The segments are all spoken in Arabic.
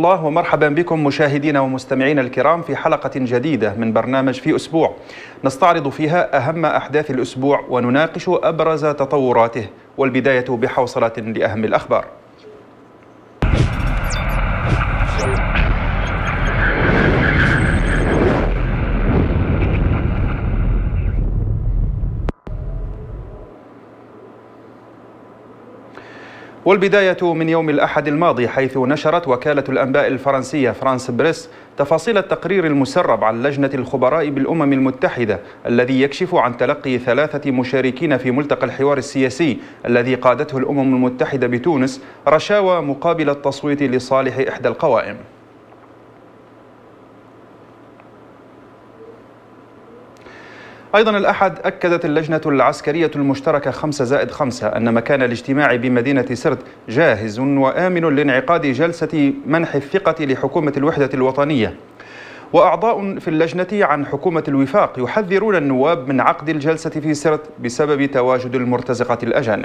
الله ومرحبا بكم مشاهدينا ومستمعينا الكرام في حلقة جديدة من برنامج في أسبوع نستعرض فيها أهم أحداث الأسبوع ونناقش أبرز تطوراته، والبداية بحوصلة لأهم الأخبار. والبداية من يوم الأحد الماضي، حيث نشرت وكالة الأنباء الفرنسية فرانس بريس تفاصيل التقرير المسرب عن لجنة الخبراء بالأمم المتحدة الذي يكشف عن تلقي 3 مشاركين في ملتقى الحوار السياسي الذي قادته الأمم المتحدة بتونس رشاوى مقابل التصويت لصالح إحدى القوائم. أيضا الأحد أكدت اللجنة العسكرية المشتركة 5+5 أن مكان الاجتماع بمدينة سرت جاهز وآمن لانعقاد جلسة منح الثقة لحكومة الوحدة الوطنية. وأعضاء في اللجنة عن حكومة الوفاق يحذرون النواب من عقد الجلسة في سرت بسبب تواجد المرتزقة الأجانب.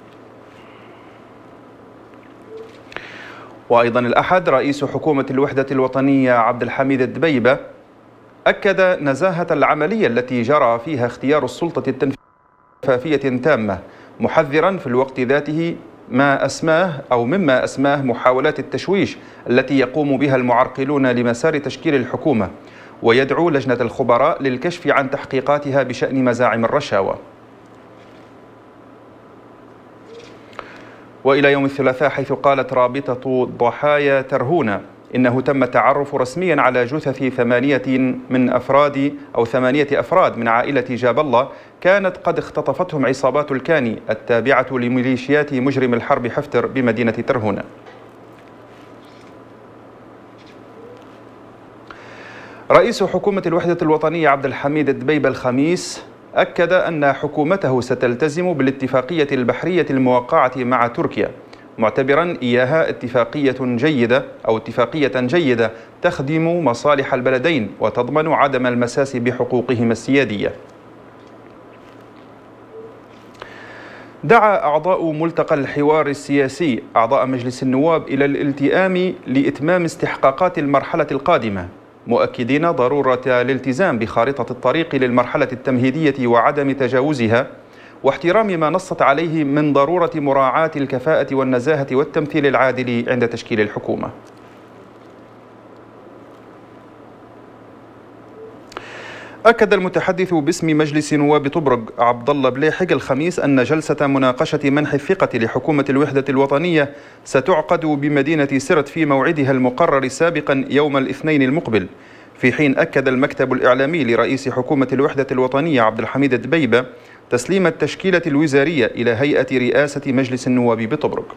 وأيضا الأحد رئيس حكومة الوحدة الوطنية عبد الحميد الدبيبة أكد نزاهة العملية التي جرى فيها اختيار السلطة التنفيذية تامة، محذرا في الوقت ذاته مما أسماه محاولات التشويش التي يقوم بها المعرقلون لمسار تشكيل الحكومة، ويدعو لجنة الخبراء للكشف عن تحقيقاتها بشأن مزاعم الرشاوى. وإلى يوم الثلاثاء، حيث قالت رابطة ضحايا ترهونة إنه تم التعرف رسميا على جثث 8 أفراد من عائلة جاب الله كانت قد اختطفتهم عصابات الكاني التابعة لميليشيات مجرم الحرب حفتر بمدينة ترهونة. رئيس حكومة الوحدة الوطنية عبد الحميد الدبيبة الخميس أكد أن حكومته ستلتزم بالاتفاقية البحرية الموقعة مع تركيا، معتبرا إياها اتفاقية جيدة تخدم مصالح البلدين وتضمن عدم المساس بحقوقهما السيادية. دعا أعضاء ملتقى الحوار السياسي أعضاء مجلس النواب إلى الالتئام لإتمام استحقاقات المرحلة القادمة، مؤكدين ضرورة الالتزام بخارطة الطريق للمرحلة التمهيدية وعدم تجاوزها، واحترام ما نصت عليه من ضرورة مراعاة الكفاءة والنزاهة والتمثيل العادل عند تشكيل الحكومة. أكد المتحدث باسم مجلس نواب طبرق عبد الله بليحق الخميس أن جلسة مناقشة منح الثقة لحكومة الوحدة الوطنية ستعقد بمدينة سرت في موعدها المقرر سابقا يوم الاثنين المقبل، في حين أكد المكتب الإعلامي لرئيس حكومة الوحدة الوطنية عبد الحميد الدبيبة تسليم التشكيلة الوزارية إلى هيئة رئاسة مجلس النواب بطبرق.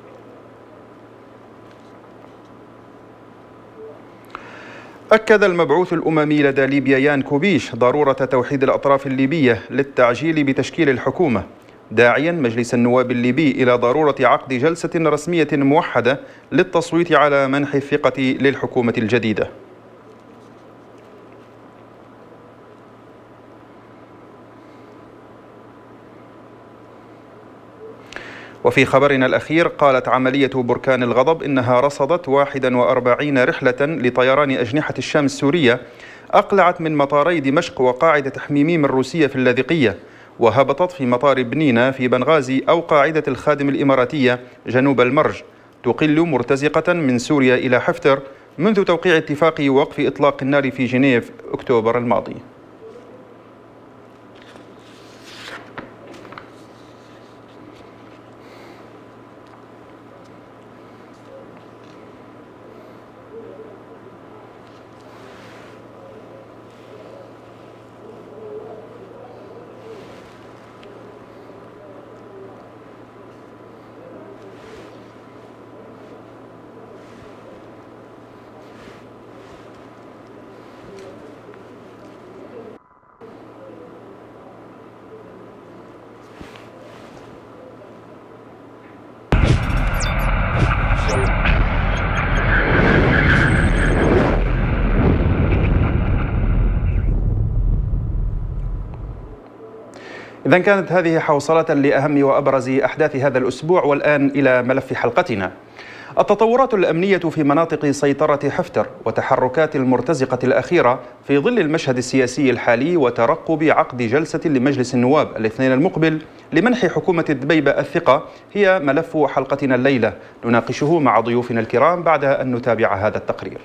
أكد المبعوث الأممي لدى ليبيا يان كوبيش ضرورة توحيد الأطراف الليبية للتعجيل بتشكيل الحكومة، داعيا مجلس النواب الليبي إلى ضرورة عقد جلسة رسمية موحدة للتصويت على منح الثقة للحكومة الجديدة. وفي خبرنا الأخير، قالت عملية بركان الغضب إنها رصدت 41 رحلة لطيران أجنحة الشام السورية أقلعت من مطاري دمشق وقاعدة حميميم الروسية في اللاذقية، وهبطت في مطار بنينة في بنغازي أو قاعدة الخادم الإماراتية جنوب المرج، تقل مرتزقة من سوريا إلى حفتر منذ توقيع اتفاق وقف إطلاق النار في جنيف أكتوبر الماضي. إذن كانت هذه حوصلة لأهم وأبرز أحداث هذا الأسبوع، والآن إلى ملف حلقتنا. التطورات الأمنية في مناطق سيطرة حفتر وتحركات المرتزقة الأخيرة في ظل المشهد السياسي الحالي وترقب عقد جلسة لمجلس النواب الاثنين المقبل لمنح حكومة دبيبة الثقة هي ملف حلقتنا الليلة، نناقشه مع ضيوفنا الكرام بعد أن نتابع هذا التقرير.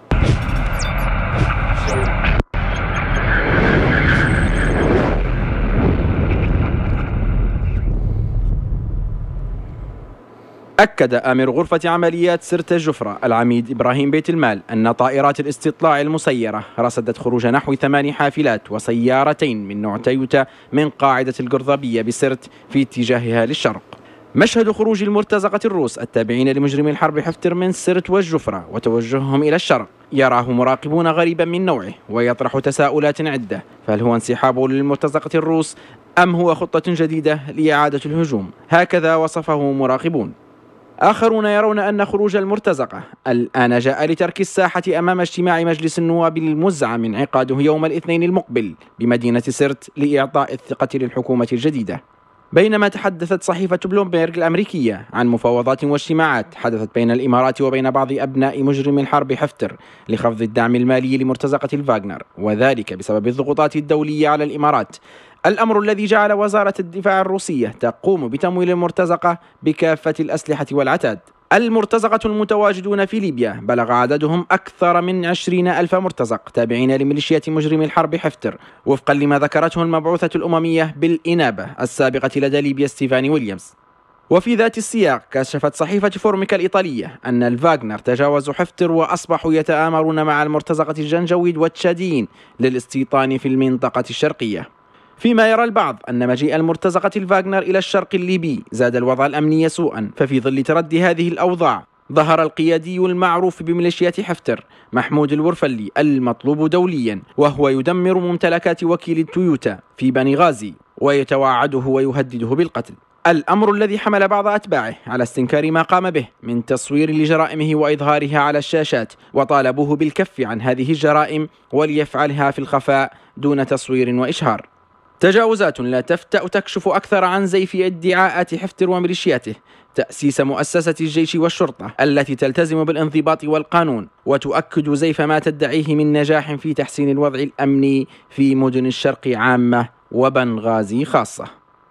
أكد آمر غرفة عمليات سرت الجفرة العميد إبراهيم بيت المال أن طائرات الاستطلاع المسيرة رصدت خروج نحو 8 حافلات وسيارتين من نوع تويوتا من قاعدة القرضبية بسرت في اتجاهها للشرق. مشهد خروج المرتزقة الروس التابعين لمجرمي الحرب حفتر من سرت والجفرة وتوجههم إلى الشرق يراه مراقبون غريبا من نوعه ويطرح تساؤلات عدة، فهل هو انسحاب للمرتزقة الروس أم هو خطة جديدة لإعادة الهجوم؟ هكذا وصفه مراقبون. آخرون يرون أن خروج المرتزقة الآن جاء لترك الساحة أمام اجتماع مجلس النواب المزعم انعقاده يوم الاثنين المقبل بمدينة سرت لإعطاء الثقة للحكومة الجديدة. بينما تحدثت صحيفة بلومبيرغ الأمريكية عن مفاوضات واجتماعات حدثت بين الإمارات وبين بعض أبناء مجرم الحرب حفتر لخفض الدعم المالي لمرتزقة الفاغنر، وذلك بسبب الضغوطات الدولية على الإمارات، الأمر الذي جعل وزارة الدفاع الروسية تقوم بتمويل المرتزقة بكافة الأسلحة والعتاد. المرتزقة المتواجدون في ليبيا بلغ عددهم أكثر من 20,000 مرتزق تابعين لميليشيات مجرمي الحرب حفتر، وفقا لما ذكرته المبعوثة الأممية بالإنابة السابقة لدى ليبيا ستيفاني ويليامز. وفي ذات السياق كشفت صحيفة فورميكا الإيطالية أن الفاغنر تجاوزوا حفتر وأصبحوا يتآمرون مع المرتزقة الجنجويد والتشاديين للاستيطان في المنطقة الشرقية. فيما يرى البعض أن مجيء المرتزقة الفاغنر إلى الشرق الليبي زاد الوضع الأمني سوءا، ففي ظل تردي هذه الأوضاع ظهر القيادي المعروف بميليشيات حفتر محمود الورفلي المطلوب دوليا، وهو يدمر ممتلكات وكيل تويوتا في بني غازي ويتوعده ويهدده بالقتل، الأمر الذي حمل بعض أتباعه على استنكار ما قام به من تصوير لجرائمه وإظهارها على الشاشات، وطالبوه بالكف عن هذه الجرائم وليفعلها في الخفاء دون تصوير وإشهار. تجاوزات لا تفتأ تكشف أكثر عن زيف ادعاءات حفتر وميليشياته تأسيس مؤسسة الجيش والشرطة التي تلتزم بالانضباط والقانون، وتؤكد زيف ما تدعيه من نجاح في تحسين الوضع الأمني في مدن الشرق عامة وبنغازي خاصة.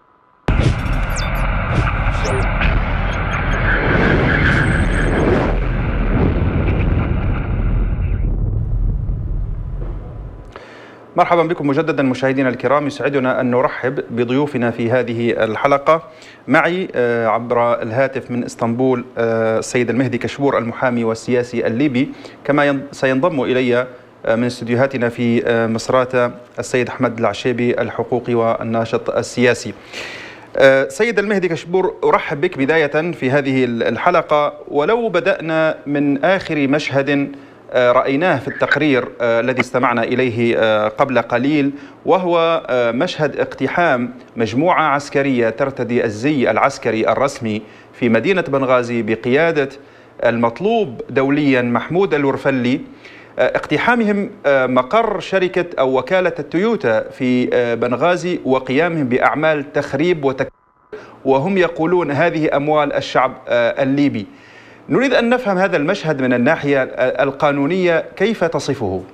مرحبا بكم مجددا مشاهدينا الكرام، يسعدنا أن نرحب بضيوفنا في هذه الحلقة. معي عبر الهاتف من اسطنبول السيد المهدي كشبور المحامي والسياسي الليبي، كما سينضم إلي من استديوهاتنا في مصراتة السيد أحمد العشيبي الحقوقي والناشط السياسي. سيد المهدي كشبور، أرحب بك بداية في هذه الحلقة، ولو بدأنا من آخر مشهد رأيناه في التقرير الذي استمعنا إليه قبل قليل، وهو مشهد اقتحام مجموعة عسكرية ترتدي الزي العسكري الرسمي في مدينة بنغازي بقيادة المطلوب دوليا محمود الورفلي، اقتحامهم مقر شركة أو وكالة التويوتا في بنغازي وقيامهم بأعمال تخريب وتكسير، وهم يقولون هذه أموال الشعب الليبي. نريد أن نفهم هذا المشهد من الناحية القانونية، كيف تصفه؟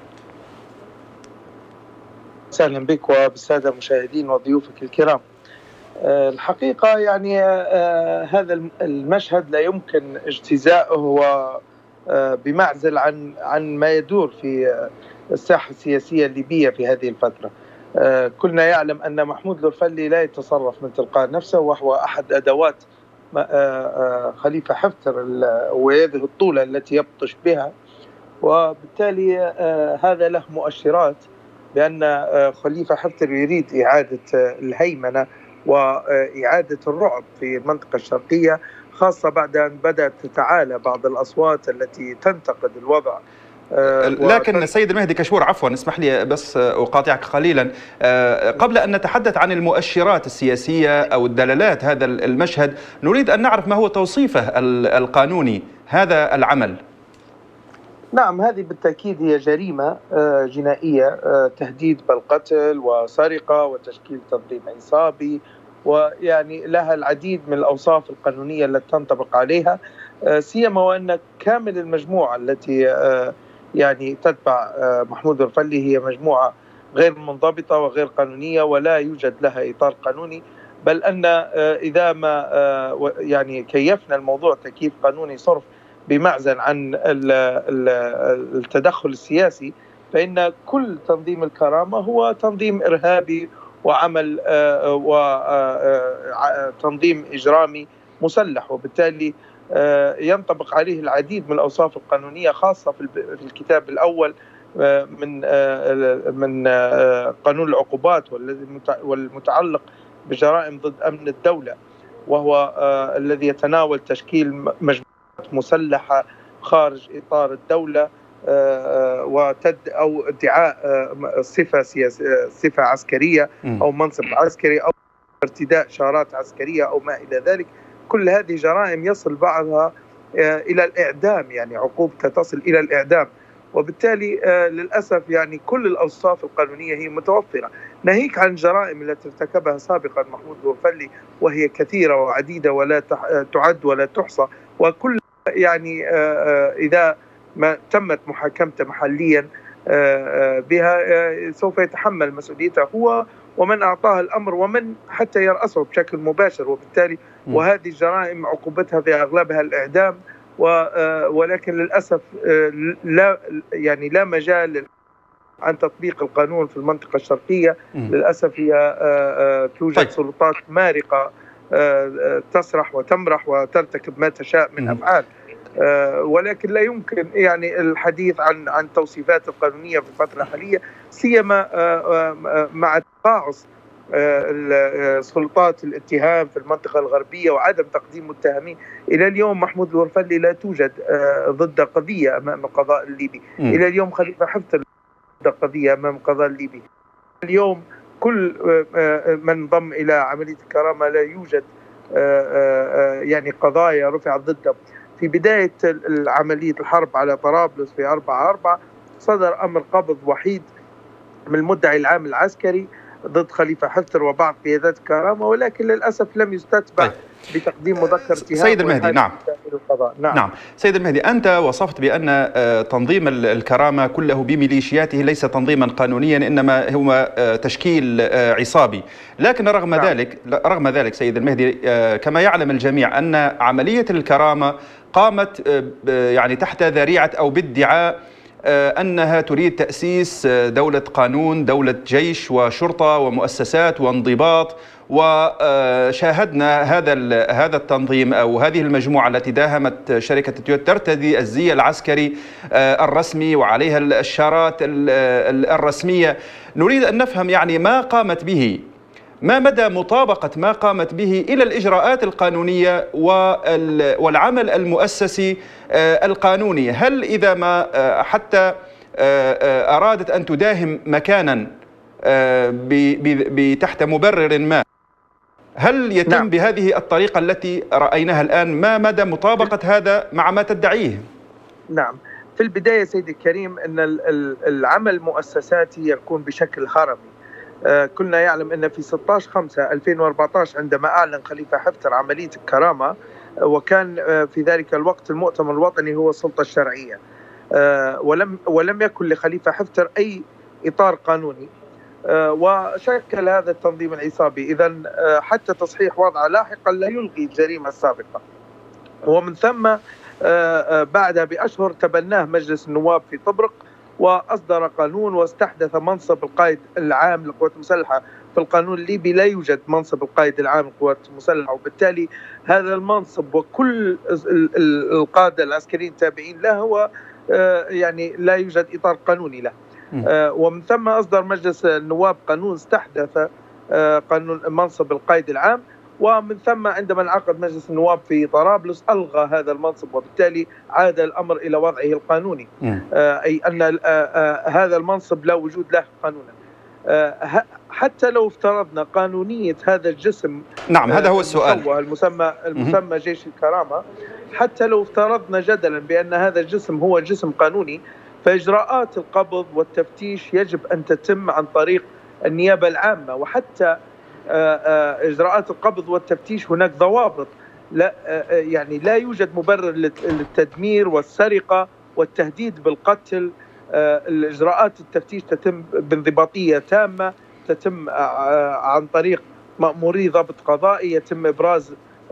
أهلا بك وبالسادة المشاهدين وضيوفك الكرام. الحقيقة يعني هذا المشهد لا يمكن اجتزاؤه بمعزل عن ما يدور في الساحة السياسية الليبية في هذه الفترة. كلنا يعلم أن محمود الورفلي لا يتصرف من تلقاء نفسه، وهو أحد أدوات خليفة حفتر ويده الطولة التي يبطش بها، وبالتالي هذا له مؤشرات بأن خليفة حفتر يريد إعادة الهيمنة وإعادة الرعب في المنطقة الشرقية، خاصة بعد أن بدأت تتعالى بعض الأصوات التي تنتقد الوضع. لكن سيد المهدي كشبور، عفوا اسمح لي بس أقاطعك قليلا، قبل أن نتحدث عن المؤشرات السياسية أو الدلالات هذا المشهد، نريد أن نعرف ما هو توصيفه القانوني هذا العمل. نعم، هذه بالتأكيد هي جريمة جنائية، تهديد بالقتل وسرقة وتشكيل تنظيم عصابي، ويعني لها العديد من الأوصاف القانونية التي تنطبق عليها. سيما وأن كامل المجموعة التي يعني تتبع محمود الورفلي هي مجموعة غير منضبطة وغير قانونية ولا يوجد لها إطار قانوني، بل أن إذا ما يعني كيفنا الموضوع تكييف قانوني صرف بمعزل عن التدخل السياسي، فإن كل تنظيم الكرامة هو تنظيم إرهابي وعمل وتنظيم إجرامي مسلح، وبالتالي ينطبق عليه العديد من الأوصاف القانونية، خاصة في الكتاب الأول من قانون العقوبات والمتعلق بجرائم ضد أمن الدولة، وهو الذي يتناول تشكيل مجموعات مسلحة خارج إطار الدولة أو ادعاء صفة عسكرية أو منصب عسكري أو ارتداء شارات عسكرية أو ما إلى ذلك. كل هذه جرائم يصل بعضها إلى الإعدام، يعني عقوبتها تصل إلى الإعدام، وبالتالي للأسف يعني كل الأوصاف القانونية هي متوفرة، ناهيك عن الجرائم التي ارتكبها سابقا محمود الورفلي وهي كثيرة وعديدة ولا تعد ولا تحصى، وكل يعني إذا ما تمت محاكمته محليا بها سوف يتحمل مسؤوليته هو ومن أعطاه الأمر ومن حتى يرأسه بشكل مباشر، وبالتالي وهذه الجرائم عقوبتها في أغلبها الإعدام، ولكن للأسف لا مجال عن تطبيق القانون في المنطقة الشرقية. للأسف هي توجد سلطات مارقة تسرح وتمرح وترتكب ما تشاء من أفعال، ولكن لا يمكن يعني الحديث عن التوصيفات القانونية في الفترة الحالية، سيما مع تقاعس سلطات الاتهام في المنطقة الغربية وعدم تقديم متهمين. إلى اليوم محمود الورفلي لا توجد ضد قضية أمام القضاء الليبي، إلى اليوم خليفة حفتر ضد قضية أمام القضاء الليبي. اليوم كل من انضم إلى عملية الكرامة لا يوجد يعني قضايا رفعت ضده. في بداية عملية الحرب على طرابلس في 4/4 صدر أمر قبض وحيد من المدعي العام العسكري ضد خليفة حفتر وبعض قيادات الكرامة، ولكن للأسف لم يستتبع بتقديم مذكر اتهام. سيد المهدي، نعم سيد المهدي، أنت وصفت بأن تنظيم الكرامة كله بميليشياته ليس تنظيما قانونيا، إنما هو تشكيل عصابي، لكن رغم ذلك سيد المهدي كما يعلم الجميع أن عملية الكرامة قامت يعني تحت ذريعة أو بادعاء أنها تريد تأسيس دولة قانون، دولة جيش وشرطة ومؤسسات وانضباط، وشاهدنا هذا التنظيم أو هذه المجموعة التي داهمت شركة تويوتا ترتدي الزي العسكري الرسمي وعليها الشارات الرسمية. نريد أن نفهم يعني ما قامت به، ما مدى مطابقة ما قامت به إلى الإجراءات القانونية والعمل المؤسسي القانوني. هل إذا ما حتى أرادت أن تداهم مكانا تحت مبرر ما، هل يتم بهذه الطريقة التي رأيناها الآن؟ ما مدى مطابقة هذا مع ما تدعيه؟ نعم، في البداية سيدي الكريم أن العمل المؤسساتي يكون بشكل هرمي. كلنا يعلم أن في 16/5/2014 عندما أعلن خليفة حفتر عملية الكرامة، وكان في ذلك الوقت المؤتمر الوطني هو السلطة الشرعية، ولم يكن لخليفة حفتر أي إطار قانوني، وشكل هذا التنظيم العصابي. إذن حتى تصحيح وضعه لاحقا لا يلغي الجريمة السابقة، ومن ثم بعدها بأشهر تبناه مجلس النواب في طبرق وأصدر قانون واستحدث منصب القائد العام للقوات المسلحة. في القانون الليبي لا يوجد منصب القائد العام للقوات المسلحة، وبالتالي هذا المنصب وكل القادة العسكريين التابعين له هو يعني لا يوجد إطار قانوني له. ومن ثم أصدر مجلس النواب قانون استحدث قانون منصب القائد العام، ومن ثم عندما انعقد مجلس النواب في طرابلس ألغى هذا المنصب، وبالتالي عاد الأمر إلى وضعه القانوني، أي أن هذا المنصب لا وجود له قانونا. حتى لو افترضنا قانونية هذا الجسم، نعم هذا هو السؤال، المسمى جيش الكرامة، حتى لو افترضنا جدلا بأن هذا الجسم هو جسم قانوني، فإجراءات القبض والتفتيش يجب أن تتم عن طريق النيابة العامة، وحتى إجراءات القبض والتفتيش هناك ضوابط يعني لا يوجد مبرر للتدمير والسرقة والتهديد بالقتل. الإجراءات التفتيش تتم بانضباطية تامة، تتم عن طريق مأموري ضبط قضائي، يتم إبراز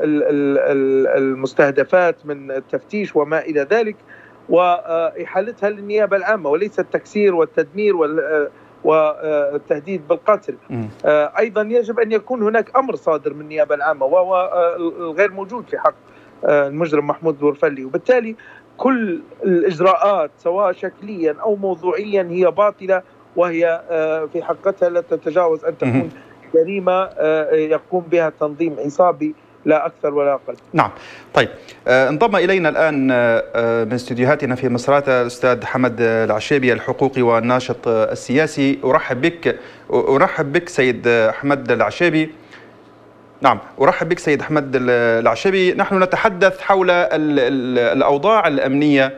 المستهدفات من التفتيش وما إلى ذلك، وإحالتها للنيابة العامة، وليس التكسير والتدمير والتهديد بالقتل. أيضا يجب أن يكون هناك أمر صادر من النيابة العامة، وهو غير موجود في حق المجرم محمود الورفلي، وبالتالي كل الإجراءات سواء شكليا أو موضوعيا هي باطلة، وهي في حقتها لا تتجاوز أن تكون جريمة يقوم بها تنظيم عصابي لا أكثر ولا أقل. نعم. طيب، انضم إلينا الآن من استديوهاتنا في مصراتة الأستاذ حمد العشيبي الحقوقي والناشط السياسي. أرحب بك سيد حمد العشيبي. نعم، أرحب بك سيد حمد العشيبي. نحن نتحدث حول الأوضاع الأمنية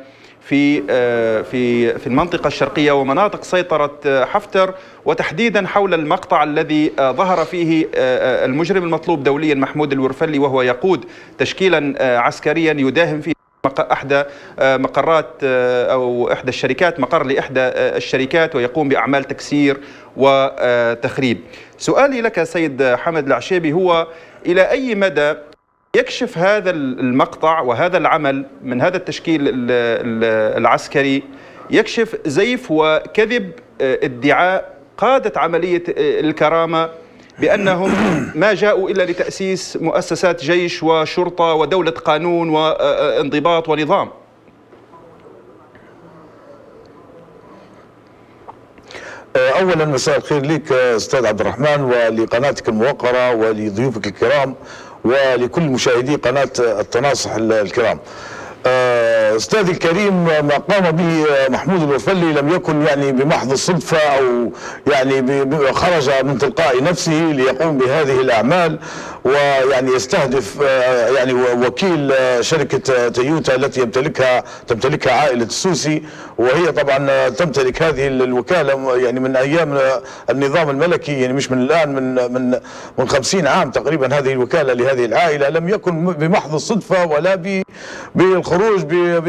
في المنطقة الشرقية ومناطق سيطرة حفتر، وتحديدا حول المقطع الذي ظهر فيه المجرم المطلوب دوليا محمود الورفلي، وهو يقود تشكيلا عسكريا يداهم فيه أحدى مقرات أو إحدى الشركات، مقر لإحدى الشركات، ويقوم بأعمال تكسير وتخريب. سؤالي لك سيد حمد العشيبي هو إلى أي مدى يكشف هذا المقطع وهذا العمل من هذا التشكيل العسكري يكشف زيف وكذب ادعاء قادة عملية الكرامة بأنهم ما جاءوا إلا لتأسيس مؤسسات جيش وشرطة ودولة قانون وانضباط ونظام؟ أولا مساء الخير لك أستاذ عبد الرحمن، ولقناتك الموقرة ولضيوفك الكرام ولكل مشاهدي قناة التناصح الكرام. أستاذي الكريم، ما قام به محمود الورفلي لم يكن يعني بمحض الصدفة أو يعني خرج من تلقاء نفسه ليقوم بهذه الأعمال، ويعني يستهدف يعني وكيل شركة تويوتا التي تمتلكها عائلة السوسي، وهي طبعا تمتلك هذه الوكالة يعني من أيام النظام الملكي، يعني مش من الآن، من 50 عام تقريبا هذه الوكالة لهذه العائلة. لم يكن بمحض الصدفة ولا بالخروج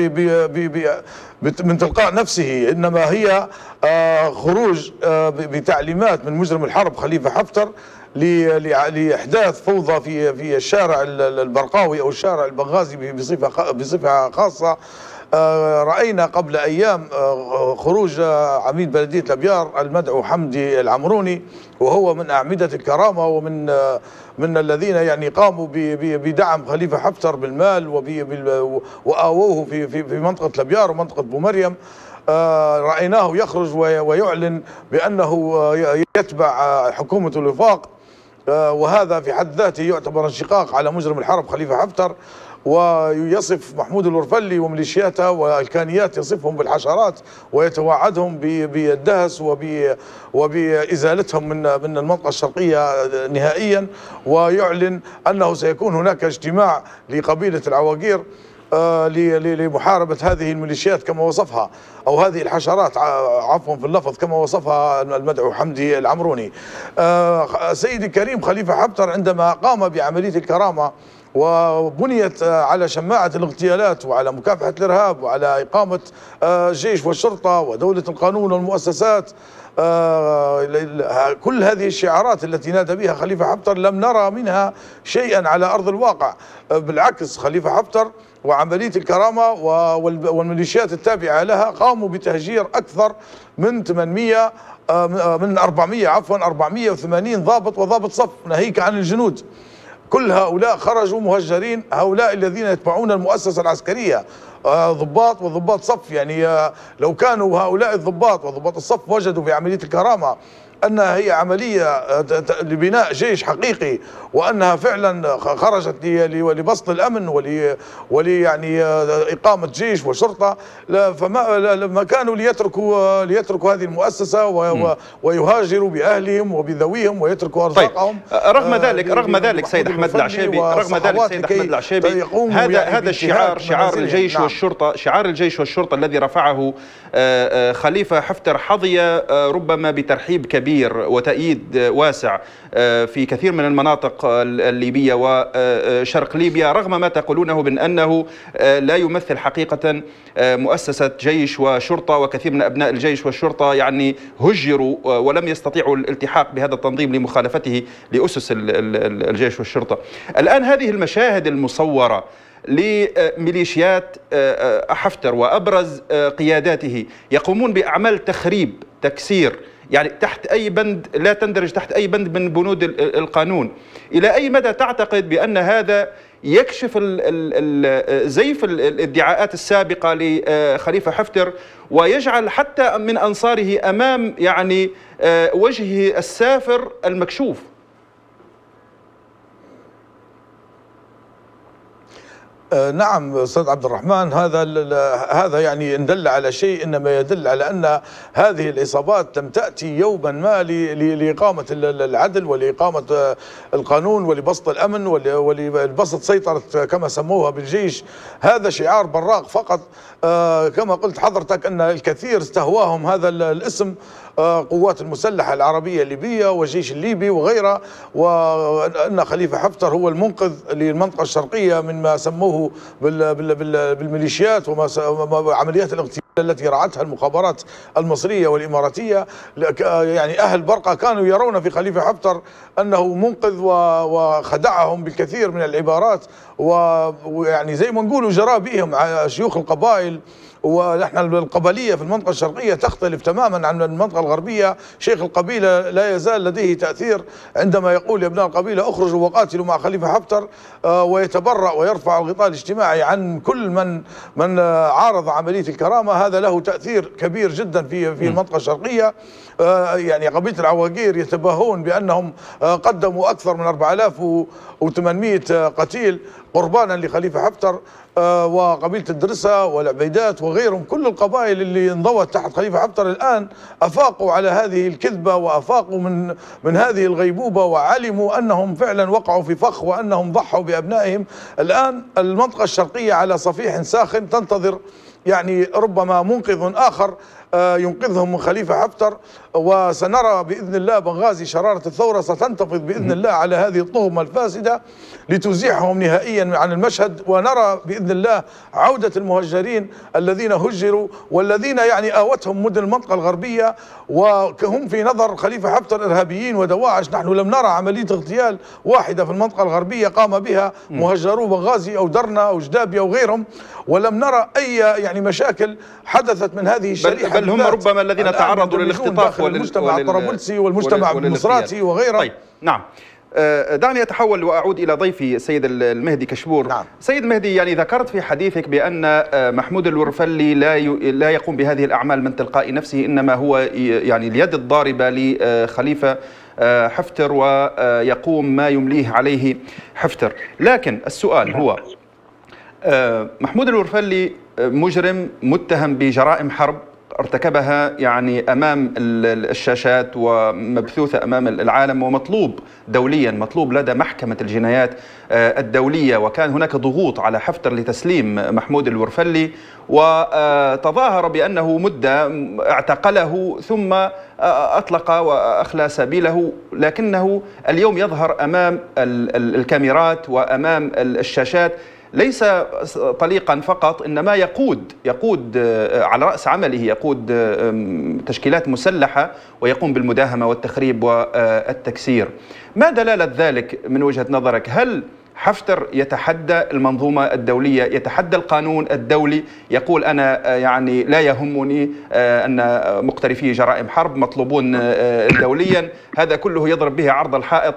من تلقاء نفسه، إنما هي خروج بتعليمات من مجرم الحرب خليفة حفتر لإحداث فوضى في الشارع البرقاوي أو الشارع البنغازي بصفة خاصة. رأينا قبل أيام خروج عميد بلدية الأبيار المدعو حمدي العمروني، وهو من أعمدة الكرامة ومن الذين يعني قاموا بدعم خليفة حفتر بالمال وآووه في منطقة الأبيار ومنطقة بومريم. رأيناه يخرج ويعلن بأنه يتبع حكومة الوفاق، وهذا في حد ذاته يعتبر انشقاق على مجرم الحرب خليفة حفتر، ويصف محمود الورفلي وميليشياته والكانيات يصفهم بالحشرات ويتوعدهم بالدهس وبإزالتهم من المنطقة الشرقية نهائيا، ويعلن أنه سيكون هناك اجتماع لقبيلة العواقير لمحاربة هذه الميليشيات كما وصفها، أو هذه الحشرات عفوا في اللفظ كما وصفها المدعو حمدي العمروني. سيدي الكريم، خليفة حفتر عندما قام بعملية الكرامة وبنيت على شماعة الاغتيالات وعلى مكافحة الإرهاب وعلى إقامة الجيش والشرطة ودولة القانون والمؤسسات، كل هذه الشعارات التي نادى بها خليفة حفتر لم نرى منها شيئا على أرض الواقع. بالعكس، خليفة حفتر وعملية الكرامة والميليشيات التابعة لها قاموا بتهجير أكثر من 480 ضابط وضابط صف، ناهيك عن الجنود. كل هؤلاء خرجوا مهجرين، هؤلاء الذين يتبعون المؤسسة العسكرية ضباط وضباط صف. يعني لو كانوا هؤلاء الضباط وضباط الصف وجدوا في عملية الكرامة أنها هي عملية لبناء جيش حقيقي، وأنها فعلا خرجت لبسط الأمن يعني إقامة جيش وشرطة، فما كانوا ليتركوا هذه المؤسسة ويهاجروا بأهلهم وبذويهم ويتركوا أرزاقهم. طيب، رغم ذلك سيد أحمد العشيبي، هذا شعار الجيش والشرطة، شعار الجيش والشرطة الذي رفعه خليفة حفتر حظي ربما بترحيب كبير كبير وتأييد واسع في كثير من المناطق الليبية وشرق ليبيا، رغم ما تقولونه من أنه لا يمثل حقيقة مؤسسة جيش وشرطة، وكثير من أبناء الجيش والشرطة يعني هجروا ولم يستطيعوا الالتحاق بهذا التنظيم لمخالفته لأسس الجيش والشرطة. الآن هذه المشاهد المصورة لميليشيات حفتر وأبرز قياداته يقومون بأعمال تخريب تكسير، يعني تحت أي بند، لا تندرج تحت أي بند من بنود القانون، إلى أي مدى تعتقد بأن هذا يكشف زيف الادعاءات السابقة لخليفة حفتر ويجعل حتى من أنصاره أمام يعني وجهه السافر المكشوف؟ نعم أستاذ عبد الرحمن، هذا يعني إن دل على شيء إنما يدل على أن هذه العصابات لم تأتي يوما ما لإقامة العدل ولإقامة القانون ولبسط الأمن ولبسط سيطرة كما سموها بالجيش. هذا شعار براق فقط. كما قلت حضرتك أن الكثير استهواهم هذا الاسم، قوات المسلحة العربية الليبية والجيش الليبي وغيره، وأن خليفة حفتر هو المنقذ للمنطقة الشرقية من ما سموه بالميليشيات وعمليات الاغتيال التي رعتها المخابرات المصرية والإماراتية. يعني أهل برقة كانوا يرون في خليفة حفتر أنه منقذ وخدعهم بالكثير من العبارات، ويعني زي ما نقولوا جرى بهم شيوخ القبائل. ونحن القبلية في المنطقة الشرقية تختلف تماما عن المنطقة الغربية. شيخ القبيلة لا يزال لديه تأثير عندما يقول يا ابناء القبيلة اخرجوا وقاتلوا مع خليفة حفتر، ويتبرأ ويرفع الغطاء الاجتماعي عن كل من عارض عملية الكرامة. هذا له تأثير كبير جدا في المنطقة الشرقية. يعني قبيلة العواقير يتباهون بأنهم قدموا أكثر من 4800 قتيل قربانا لخليفة حفتر، وقبيلة الدرسة والعبيدات وغيرهم، كل القبائل اللي انضوت تحت خليفة حفتر الآن أفاقوا على هذه الكذبة وأفاقوا من هذه الغيبوبة، وعلموا أنهم فعلا وقعوا في فخ وأنهم ضحوا بأبنائهم. الآن المنطقة الشرقية على صفيح ساخن تنتظر يعني ربما منقذ آخر ينقذهم من خليفة حفتر، وسنرى بإذن الله بنغازي شرارة الثورة ستنتفض بإذن الله على هذه الطغمة الفاسدة لتزيحهم نهائيا عن المشهد، ونرى بإذن الله عودة المهجرين الذين هجروا والذين يعني آوتهم مدن المنطقة الغربية وهم في نظر خليفة حفتر إرهابيين ودواعش. نحن لم نرى عملية اغتيال واحدة في المنطقة الغربية قام بها مهجرو بنغازي أو درنا أو جدابيا وغيرهم، ولم نرى أي يعني مشاكل حدثت من هذه الشريحة، بل هم ربما الذين تعرضوا للاختطاف والمجتمع الطرابلسي والمجتمع المصراتي وغيره. طيب نعم، دعني أتحول وأعود إلى ضيفي السيد المهدي كشبور. نعم. سيد المهدي، يعني ذكرت في حديثك بأن محمود الورفلي لا يقوم بهذه الأعمال من تلقاء نفسه، إنما هو يعني اليد الضاربة لخليفة حفتر ويقوم ما يمليه عليه حفتر. لكن السؤال هو محمود الورفلي مجرم متهم بجرائم حرب ارتكبها يعني أمام الشاشات ومبثوثة أمام العالم، ومطلوب دوليا، مطلوب لدى محكمة الجنايات الدولية. وكان هناك ضغوط على حفتر لتسليم محمود الورفلي، وتظاهر بأنه مدة اعتقله ثم أطلق وأخلى سبيله، لكنه اليوم يظهر أمام الكاميرات وأمام الشاشات ليس طليقا فقط، إنما يقود على رأس عمله، يقود تشكيلات مسلحة ويقوم بالمداهمة والتخريب والتكسير. ما دلالة ذلك من وجهة نظرك؟ هل حفتر يتحدى المنظومة الدولية، يتحدى القانون الدولي، يقول أنا يعني لا يهمني أن مقترفي جرائم حرب مطلوبون دوليا، هذا كله يضرب به عرض الحائط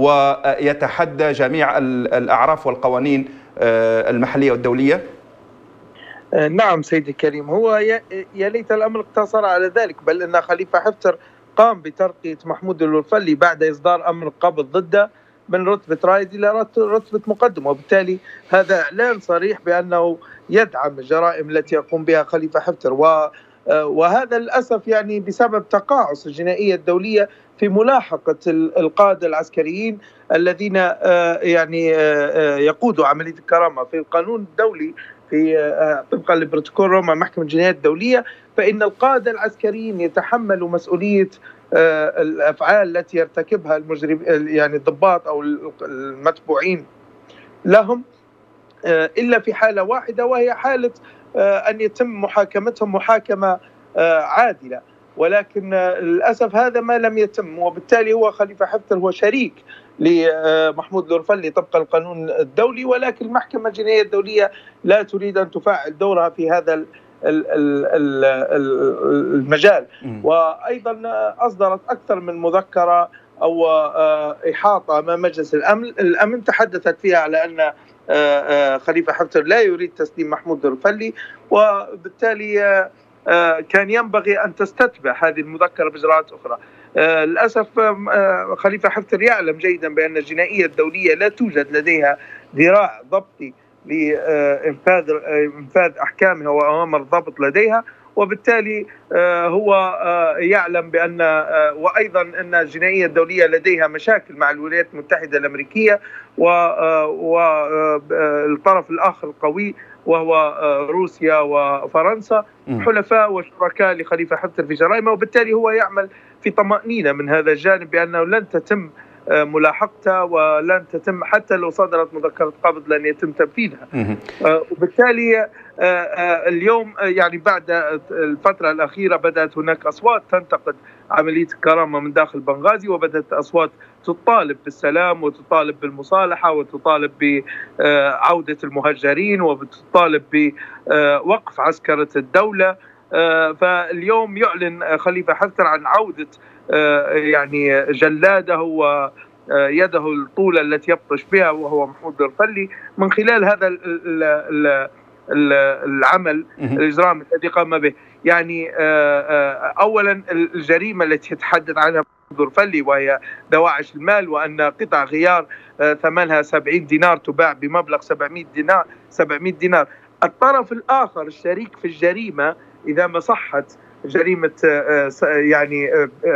ويتحدى جميع الأعراف والقوانين المحلية والدولية؟ نعم سيدي الكريم، هو يا ليت الأمر اقتصر على ذلك، بل أن خليفة حفتر قام بترقية محمود الورفلي بعد إصدار أمر قبض ضده من رتبة رائد إلى رتبة مقدم، وبالتالي هذا إعلان صريح بأنه يدعم الجرائم التي يقوم بها خليفة حفتر، وهذا للأسف يعني بسبب تقاعس الجنائية الدولية في ملاحقة القادة العسكريين الذين يعني يقودوا عملية الكرامة في القانون الدولي في طبقا لبروتوكول روما محكمة الجنايات الدولية، فإن القادة العسكريين يتحملوا مسؤولية الأفعال التي يرتكبها المجرم يعني الضباط أو المتبوعين لهم إلا في حالة واحدة، وهي حالة أن يتم محاكمتهم محاكمة عادلة، ولكن للأسف هذا ما لم يتم. وبالتالي هو خليفة حفتر هو شريك لمحمود الورفلي طبق القانون الدولي، ولكن المحكمة الجنائية الدولية لا تريد أن تفعل دورها في هذا المجال. وأيضا أصدرت أكثر من مذكرة أو إحاطة أمام مجلس الأمن تحدثت فيها على أن خليفة حفتر لا يريد تسليم محمود الورفلي، وبالتالي كان ينبغي أن تستتبع هذه المذكرة بإجراءات أخرى. للأسف خليفة حفتر يعلم جيدا بأن الجنائية الدولية لا توجد لديها ذراع ضبطي لإنفاذ أحكامها وأوامر الضبط لديها، وبالتالي هو يعلم بأن وأيضا أن الجنائية الدولية لديها مشاكل مع الولايات المتحدة الأمريكية والطرف الآخر القوي وهو روسيا وفرنسا حلفاء وشركاء لخليفة حفتر في جرائمه، وبالتالي هو يعمل في طمأنينة من هذا الجانب بأنه لن تتم ملاحقتها ولن تتم حتى لو صدرت مذكرة قبض لن يتم تنفيذها. وبالتالي اليوم يعني بعد الفترة الأخيرة بدأت هناك أصوات تنتقد عملية الكرامة من داخل بنغازي، وبدأت أصوات تطالب بالسلام وتطالب بالمصالحة وتطالب بعودة المهجرين وتطالب بوقف عسكرة الدولة. فاليوم يعلن خليفة حفتر عن عودة يعني جلاده ويده الطولة التي يبطش بها وهو محمود الورفلي من خلال هذا العمل الإجرامي الذي قام به. يعني أولا الجريمة التي يتحدث عنها محمود الورفلي وهي دواعش المال، وأن قطع غيار ثمنها 70 دينار تباع بمبلغ 700 دينار. الطرف الآخر الشريك في الجريمة إذا ما صحت جريمة يعني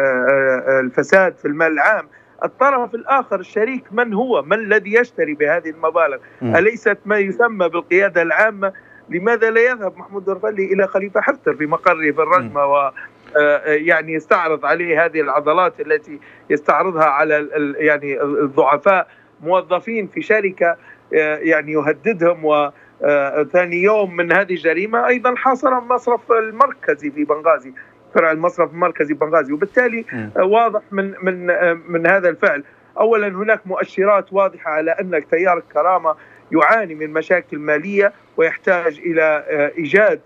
الفساد في المال العام، الطرف الآخر الشريك من هو؟ من الذي يشتري بهذه المبالغ؟ أليست ما يسمى بالقيادة العامة؟ لماذا لا يذهب محمود الورفلي إلى خليفة حفتر في مقره في الرجمة ويعني يستعرض عليه هذه العضلات التي يستعرضها على يعني الضعفاء موظفين في شركة يعني يهددهم. وثاني يوم من هذه الجريمة أيضا حاصر المصرف المركزي في بنغازي، فرع المصرف المركزي بنغازي. وبالتالي واضح من هذا الفعل أولا هناك مؤشرات واضحة على أن تيار الكرامة يعاني من مشاكل مالية ويحتاج إلى إيجاد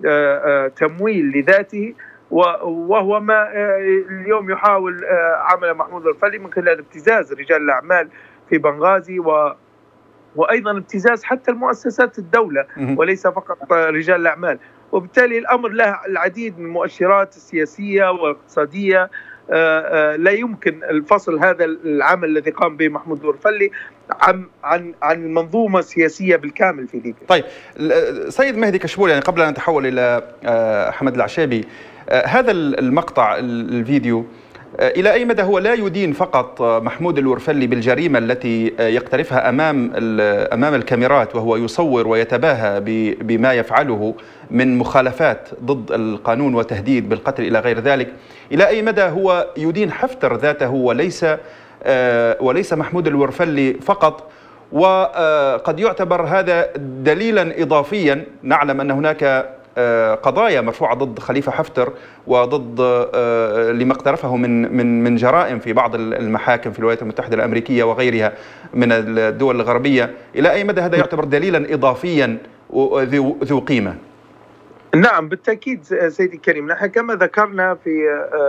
تمويل لذاته، وهو ما اليوم يحاول عمل محمود الورفلي من خلال ابتزاز رجال الأعمال في بنغازي وأيضا ابتزاز حتى المؤسسات الدولة وليس فقط رجال الأعمال. وبالتالي الأمر له العديد من المؤشرات السياسية والاقتصادية. لا يمكن الفصل هذا العمل الذي قام به محمود الورفلي عن المنظومة السياسية بالكامل في ليبيا. طيب سيد مهدي كشبول، يعني قبل أن نتحول إلى حمد العشابي، هذا المقطع الفيديو إلى أي مدى هو لا يدين فقط محمود الورفلي بالجريمة التي يقترفها أمام الكاميرات وهو يصور ويتباهى بما يفعله من مخالفات ضد القانون وتهديد بالقتل إلى غير ذلك، إلى أي مدى هو يدين حفتر ذاته وليس محمود الورفلي فقط؟ وقد يعتبر هذا دليلا إضافيا. نعلم أن هناك قضايا مرفوعة ضد خليفة حفتر وضد لما اقترفه من جرائم في بعض المحاكم في الولايات المتحدة الأمريكية وغيرها من الدول الغربية. إلى أي مدى هذا يعتبر دليلا إضافيا ذو قيمة؟ نعم بالتأكيد سيدي الكريم، نحن كما ذكرنا في